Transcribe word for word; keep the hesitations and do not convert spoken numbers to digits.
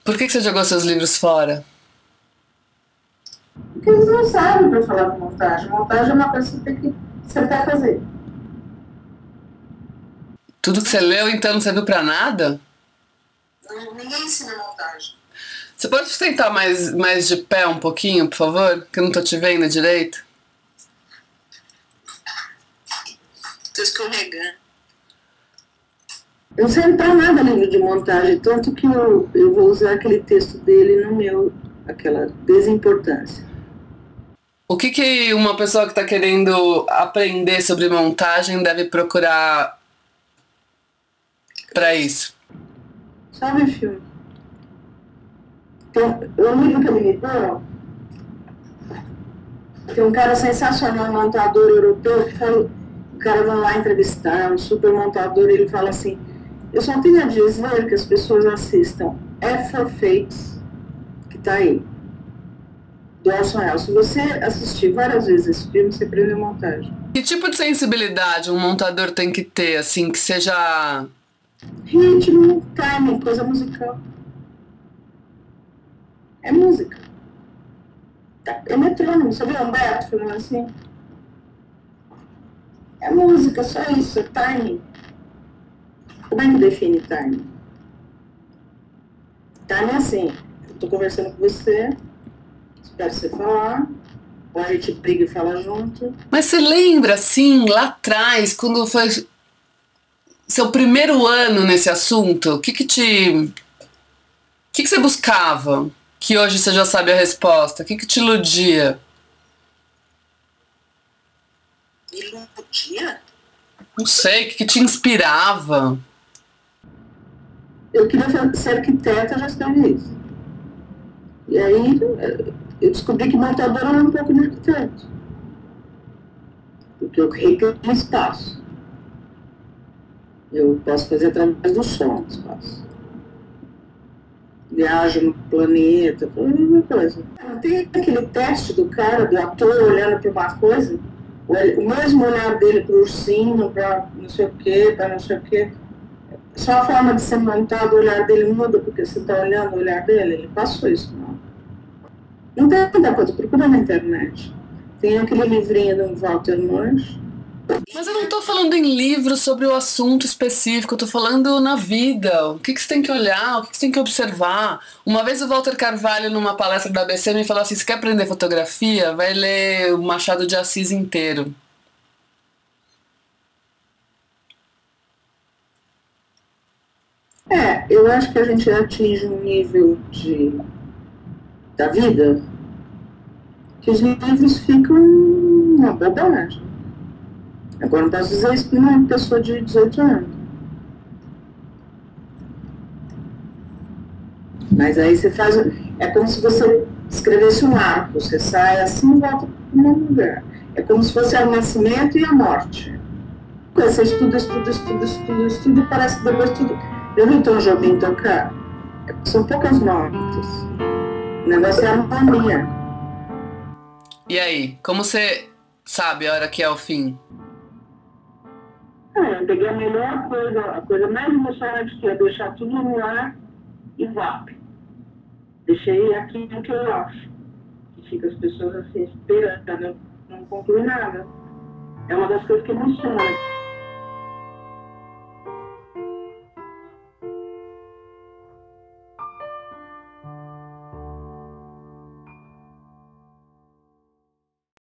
Por que que você jogou seus livros fora? Porque eles não sabem para falar de montagem. Montagem é uma coisa que você tem que sentar fazer. Tudo que você leu, então, não serviu pra nada? Não, ninguém ensina montagem. Você pode sentar mais, mais de pé um pouquinho, por favor? Que eu não tô te vendo direito. Tô escorregando. Eu não sei pra nada livro de montagem, tanto que eu, eu vou usar aquele texto dele no meu, aquela desimportância. O que que uma pessoa que está querendo aprender sobre montagem deve procurar para isso? Sabe, filme? Tem um livro que ele me deu, tem um cara sensacional, um montador europeu, que fala, o cara vai lá entrevistar, um super montador, ele fala assim, eu só tenho a dizer que as pessoas assistam F for Fakes, que tá aí, do Orson Welles. Se você assistir várias vezes esse filme, você aprende a montagem. Que tipo de sensibilidade um montador tem que ter, assim, que seja... Ritmo, timing, coisa musical. É música. É metrônomo, você viu o Humberto falando assim? É música, só isso, é timing. Como é que define timing? Timing é assim, eu tô conversando com você, espero você falar, ou a gente briga e fala junto. Mas você lembra, assim, lá atrás, quando foi seu primeiro ano nesse assunto, o que que te... O que que você buscava? Que hoje você já sabe a resposta. O que que te iludia? Iludia? Não sei, o que que te inspirava? Eu queria ser arquiteta, eu já escrevi isso. E aí eu descobri que montador era um pouco de arquiteto. Porque eu recrio um espaço. Eu posso fazer através do som do espaço. Viajo no planeta, qualquer coisa. Não tem aquele teste do cara, do ator, olhando para uma coisa, o mesmo olhar dele para o ursinho, para não sei o quê, para não sei o quê. Só a forma de ser montado, o olhar dele muda, porque você está olhando o olhar dele, ele passou isso, não. Não tem muita coisa, procura na internet. Tem aquele livrinho do Walter Marsh. Mas eu não tô falando em livro sobre o assunto específico, eu tô falando na vida. O que que você tem que olhar, o que que você tem que observar. Uma vez o Walter Carvalho, numa palestra da A B C, me falou assim, se quer aprender fotografia, vai ler o Machado de Assis inteiro. É, eu acho que a gente atinge um nível de, da vida que os livros ficam uma bobagem. Agora não posso dizer isso para uma pessoa de dezoito anos. Mas aí você faz... É como se você escrevesse um arco. Você sai assim e volta para um lugar. É como se fosse o nascimento e a morte. Você estuda, estuda, estuda, estuda, estuda e parece que depois tudo... Eu vi o Tom Jobim tocar. São poucas notas. O negócio é a harmonia. E aí, como você sabe a hora que é o fim? Ah, eu peguei a melhor coisa, a coisa mais emocionante que é deixar tudo no ar e vá. Deixei aqui o que eu acho. Que fica as pessoas assim esperando, não, não conclui nada. É uma das coisas que emociona.